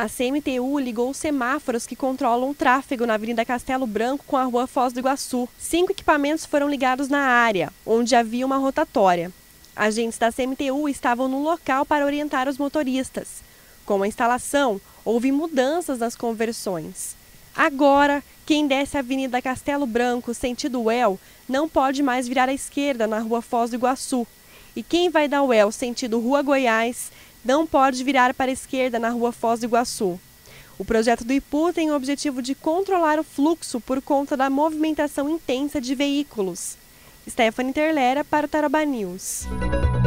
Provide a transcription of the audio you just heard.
A CMTU ligou os semáforos que controlam o tráfego na Avenida Castelo Branco com a Rua Foz do Iguaçu. 5 equipamentos foram ligados na área, onde havia uma rotatória. Agentes da CMTU estavam no local para orientar os motoristas. Com a instalação, houve mudanças nas conversões. Agora, quem desce a Avenida Castelo Branco, sentido UEL, não pode mais virar à esquerda na Rua Foz do Iguaçu. E quem vai da UEL, sentido Rua Goiás, não pode virar para a esquerda na Rua Foz do Iguaçu. O projeto do IPU tem o objetivo de controlar o fluxo por conta da movimentação intensa de veículos. Stephanie Terlera para o Tarobá News.